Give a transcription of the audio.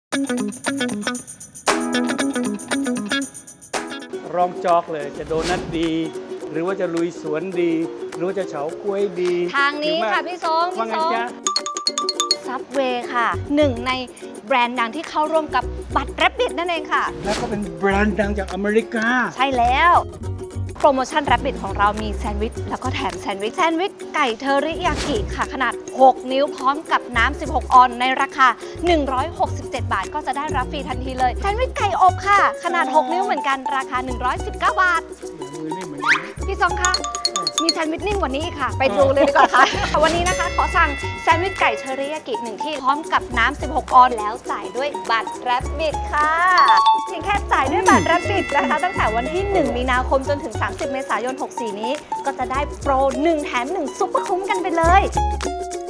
รองจอกเลยจะโดนัทดีหรือว่าจะลุยสวนดีหรือว่าจะเฉาก๊วยดีทางนี้ค่ะพี่ทรงซับเวย์ค่ะหนึ่งในแบรนด์ดังที่เข้าร่วมกับบัตรแรปปิดนั่นเองค่ะแล้วก็เป็นแบรนด์ดังจากอเมริกาใช่แล้วโปรโมชั่นแรปปิดของเรามีแซนด์วิชแล้วก็แถมแซนด์วิชไก่เทอริยากิค่ะขนาด6นิ้วพร้อมกับน้ำ16ออนในราคา167 บาทก็จะได้รับฟรีทันทีเลยแซนด์วิชไก่อบค่ะขนาด6นิ้วเหมือนกันราคา119 บาทพี่ซองคะมีแซนด์วิชนิ่มกว่านี้อีกค่ะไปดูเลยดีกว่าค่ะวันนี้นะคะขอสั่งแซนด์วิชไก่เทอริยากิ1ที่พร้อมกับน้ำ16ออนแล้วจ่ายด้วยบัตรแรปปิดค่ะเพียงแค่จ่ายด้วยบัตรแรปปิดนะคะตั้งแต่วันที่1มีนาคมจนถึง30 เมษายน 64 นี้ก็จะได้โปร1 แถม 1ซุปเปอร์คุ้มกันไปเลย